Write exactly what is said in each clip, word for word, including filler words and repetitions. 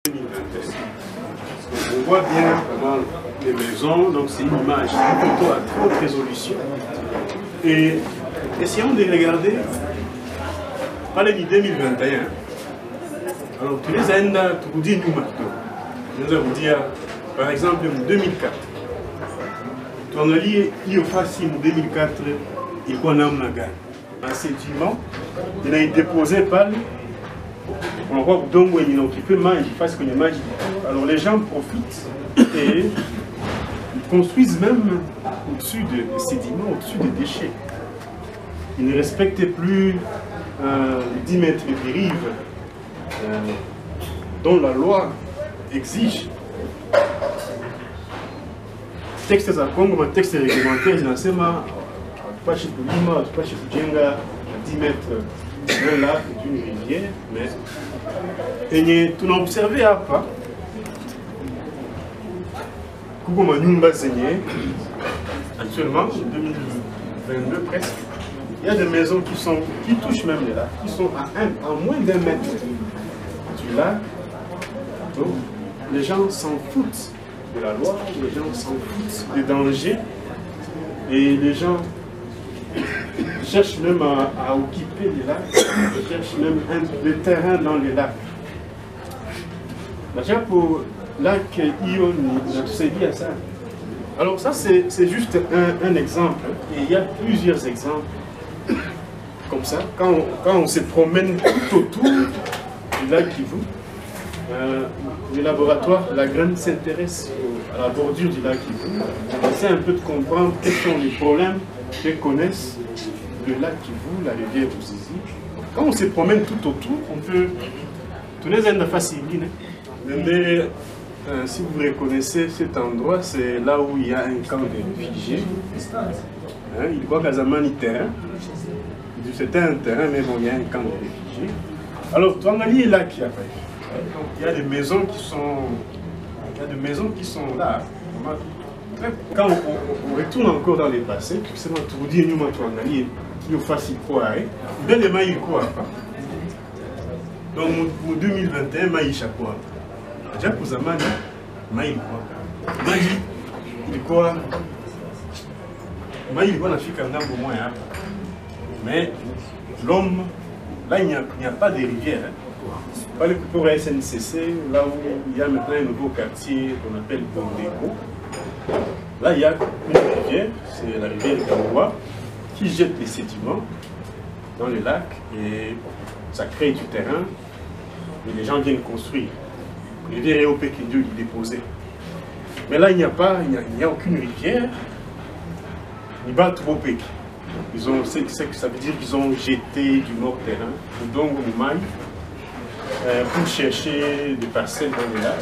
On voit bien comment les maisons, donc c'est une image, une photo à très haute résolution. Et essayons de regarder, allez, deux mille vingt et un. Alors, tous les années, tu vous dis nous maintenant. Nous allons vous dire, par exemple, en deux mille quatre. Tu en as lié, il y a facile en deux mille quatre, il y a un homme naga. Un sédiment, il a été déposé par on voit que donc il occupé mange, parce que les mange. Alors les gens profitent et ils construisent même au-dessus des sédiments, au-dessus des déchets. Ils ne respectent plus euh, dix mètres de rive euh, dont la loi exige. Texte à Congo, un texte réglementaire, il y a pas chez Lima, pas chez Djenga, à dix mètres d'un lac et d'une rivière, mais et tu n'as observé à pas Kougoma Nyumba Seigneur, actuellement, en deux mille vingt-deux presque, il y a des maisons qui, sont, qui touchent même les lacs, qui sont à, un, à moins d'un mètre du lac. Donc, les gens s'en foutent de la loi, les gens s'en foutent des dangers, et les gens cherchent même à, à occuper les lacs, ils cherchent même un, le terrain dans les lacs. Déjà pour lac Ioni, c'est lié à ça. Alors ça c'est juste un, un exemple, et il y a plusieurs exemples comme ça. Quand on, quand on se promène tout autour du lac Kivu, euh, le laboratoire La Graine s'intéresse à la bordure du lac Kivu. On essaie un peu de comprendre quels sont les problèmes que connaissent le lac Kivu, la rivière Ruzizi. Quand on se promène tout autour, on peut... Tous les ans de faciliter. Euh, si vous reconnaissez cet endroit, c'est là où il y a un camp de réfugiés. Hein, il voit Kazamani terrain. C'était un terrain, mais bon, il y a un camp de réfugiés. Alors, Touangali est là qui appelle. Donc, il y a des maisons qui sont, il y a des maisons qui sont là. Quand on, on, on retourne encore dans les passés, c'est moi tout dire nous Touangali, nous facile quoi, bel et maï quoi. Donc, en deux mille vingt et un, maïcha quoi. Déjà pour Zamani, maï quoi. Maï, il quoi. Maï, il quoi, n'afrique un peu moins. Mais l'homme, là, il n'y a, a pas de rivière. Hein. Pas le pour S N C C, là où il y a maintenant un nouveau quartier qu'on appelle Bondeko. Là, il y a une rivière, c'est la rivière Kamoua, qui jette les sédiments dans les lacs et ça crée du terrain. Et les gens viennent construire. La rivière est au Pékindiou, il est déposé. Mais là, il n'y a pas, il n'y a, a aucune rivière, ni pas trop Pékin. Ils ont, c'est, c'est, ça veut dire qu'ils ont jeté du nord terrain, du Dongo Moumaï, euh, pour chercher des parcelles dans les lacs.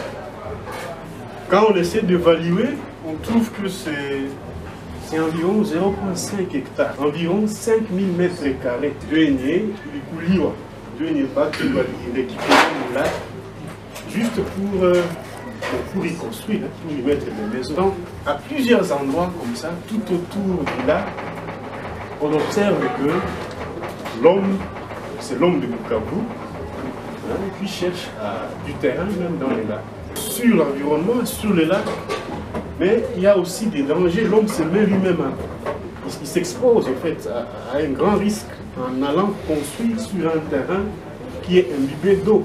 Quand on essaie d'évaluer, on trouve que c'est environ zéro virgule cinq hectares, environ cinq mille mètres carrés. Deux aînés, du Kouliwa, deux aînés pas qui va récupérer le lac, juste pour, euh, pour y construire, pour y mettre des maisons. Donc, à plusieurs endroits comme ça, tout autour du lac, on observe que l'homme, c'est l'homme de Bukavu, hein, qui cherche à, du terrain même dans les lacs. Sur l'environnement, sur les lacs, mais il y a aussi des dangers. L'homme se met lui-même, il, il s'expose en fait à, à un grand risque en allant construire sur un terrain qui est imbibé d'eau.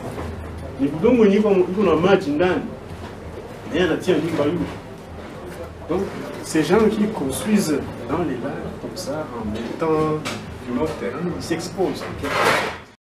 Donc, ces gens qui construisent dans les lacs comme ça, en mettant du nord terrain, ils s'exposent.